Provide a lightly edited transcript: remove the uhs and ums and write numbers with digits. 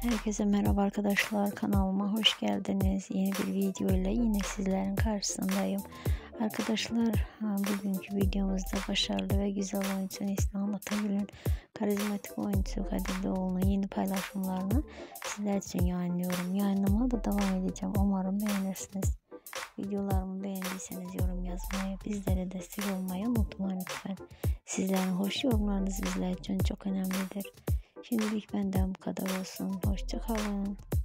Herkese merhaba arkadaşlar, kanalıma hoş geldiniz. Yeni bir video ile yine sizlerin karşısındayım. Arkadaşlar, bugünkü videomuzda başarılı ve güzel oyuncu Neslihan Atagül'ün karizmatik oyuncu Kadir Doğulu'nun yeni paylaşımlarını sizler için yayınlıyorum. Yayınlamaya da devam edeceğim. Umarım beğenirsiniz. Videolarımı beğendiyseniz yorum yazmayı, bizlere destek olmayı unutmayın lütfen. Sizlerin hoş yorumlarınız bizler için çok önemlidir. Şimdilik benden bu kadar olsun. Hoşça kalın.